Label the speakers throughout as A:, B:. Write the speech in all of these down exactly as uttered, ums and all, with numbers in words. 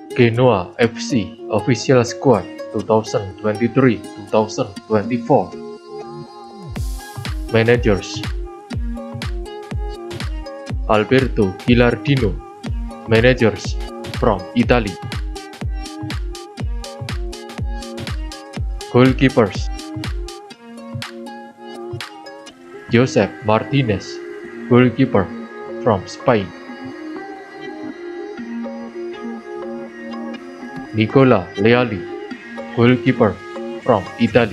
A: Genoa F C Official Squad twenty twenty-three to twenty twenty-four. Managers: Alberto Gilardino, managers from Italy. Goalkeepers: Josep Martinez, goalkeeper from Spain. Nicola Leali, goalkeeper from Italy.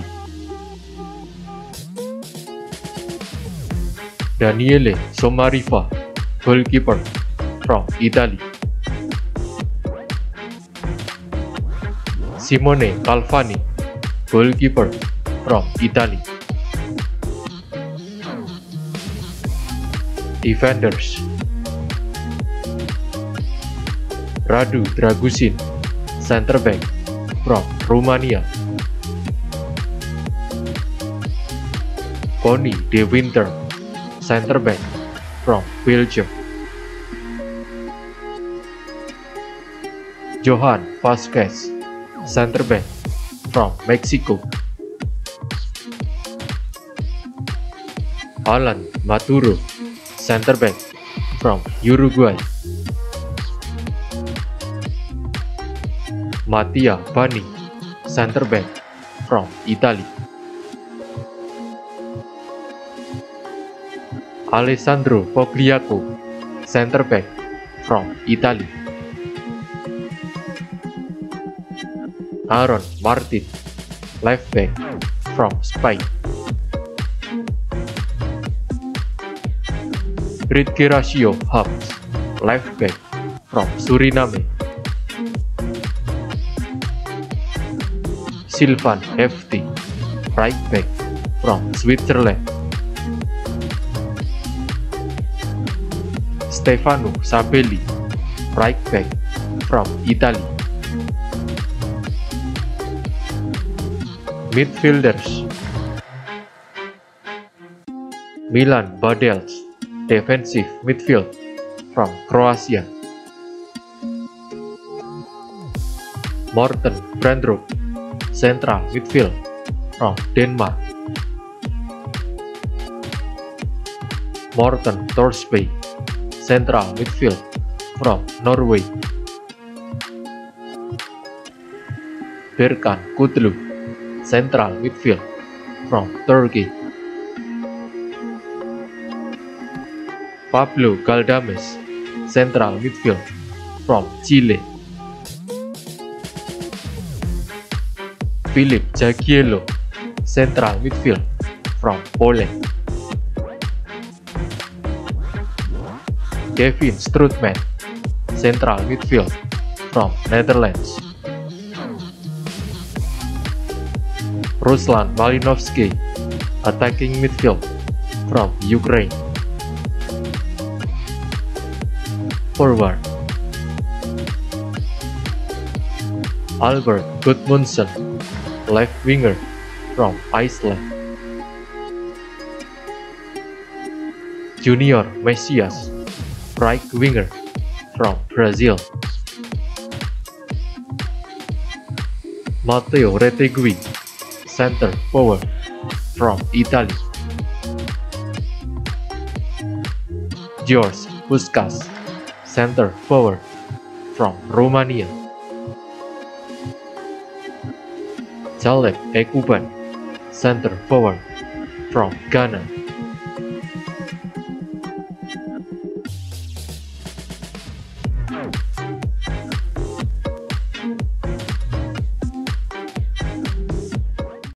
A: Daniele Somariva, goalkeeper from Italy. Simone Calvani, goalkeeper from Italy. Defenders: Radu Dragusin, center back from Romania. Conny De Winter, center back from Belgium. Johan Vasquez, center back from Mexico. Alan Maturo, center back from Uruguay. Mattia Bani, center back from Italy. Alessandro Fogliaco, center back from Italy. Aaron Martin, left back from Spain. Ritgerasio Hubs, left back from Suriname. Sylvain Hefti, right back from Switzerland. Stefano Sabelli, right back from Italy. Midfielders: Milan Badels, defensive midfield from Croatia. Morten Brandrup, central midfield from Denmark. Morten Thorsby, central midfield from Norway. Berkan Kutlu, central midfield from Turkey. Pablo Galdames, central midfield from Chile. Filip Jagiello, central midfield from Poland. Kevin Strootman, central midfield from Netherlands. Ruslan Malinovsky, attacking midfield from Ukraine. Forward: Albert Gudmundsson, left winger from Iceland. Junior Messias, right winger from Brazil. Matteo Retegui, center forward from Italy. George Puskas, center forward from Romania. Caleb Ekuban, center forward from Ghana.